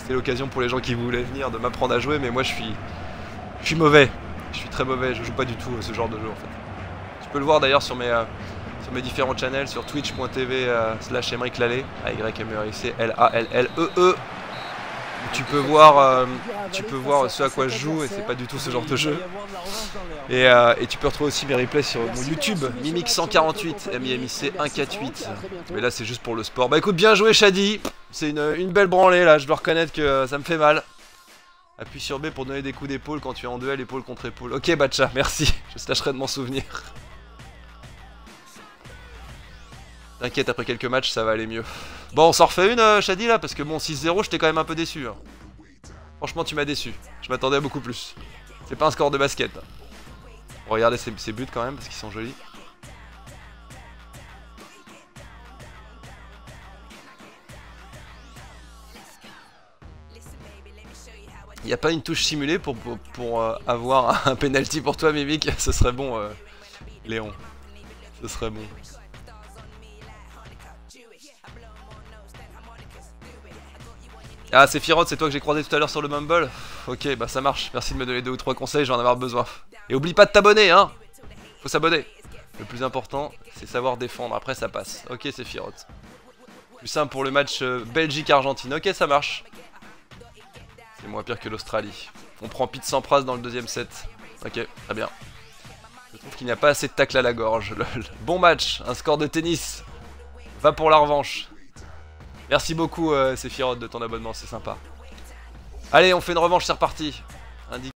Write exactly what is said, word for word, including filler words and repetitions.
c'était l'occasion pour les gens qui voulaient venir de m'apprendre à jouer, mais moi je suis, je suis mauvais. Je suis très mauvais, je joue pas du tout à ce genre de jeu en fait. Tu peux le voir d'ailleurs sur mes, euh, sur mes différents channels, sur twitch point t v euh, slash Aymeric Lallet, A Y M E R I C L A L L E E. Tu peux voir, euh, tu peux voir ce à quoi je joue et c'est pas du tout ce genre de jeu. Et, euh, et tu peux retrouver aussi mes replays sur mon YouTube, Mimic cent quarante-huit, M I M I C cent quarante-huit. Mais là c'est juste pour le sport. Bah écoute, bien joué Shadi. C'est une, une belle branlée là, je dois reconnaître que euh, ça me fait mal. Appuie sur B pour donner des coups d'épaule quand tu es en duel épaule contre épaule. Ok Batcha, merci, je tâcherai de m'en souvenir. T'inquiète, après quelques matchs ça va aller mieux. Bon, on s'en refait une euh, Shadi là, parce que bon, six zéro j'étais quand même un peu déçu. Hein. Franchement tu m'as déçu, je m'attendais à beaucoup plus. C'est pas un score de basket. Regardez ces, ces buts quand même, parce qu'ils sont jolis. Il n'y a pas une touche simulée pour, pour, pour euh, avoir un penalty pour toi Mimic. Ce serait bon euh, Léon. Ce serait bon. Ah c'est Firot, c'est toi que j'ai croisé tout à l'heure sur le Mumble. Ok bah ça marche, merci de me donner deux ou trois conseils, je vais en avoir besoin. Et oublie pas de t'abonner hein. Faut s'abonner. Le plus important c'est savoir défendre, après ça passe. Ok c'est Firot. Plus simple pour le match euh, Belgique-Argentine, ok ça marche. C'est moins pire que l'Australie. On prend Pete Sampras dans le deuxième set. Ok, très bien. Je trouve qu'il n'y a pas assez de tacle à la gorge. Lol. Bon match, un score de tennis. Va pour la revanche. Merci beaucoup euh, Sephiroth de ton abonnement, c'est sympa. Allez, on fait une revanche, c'est reparti.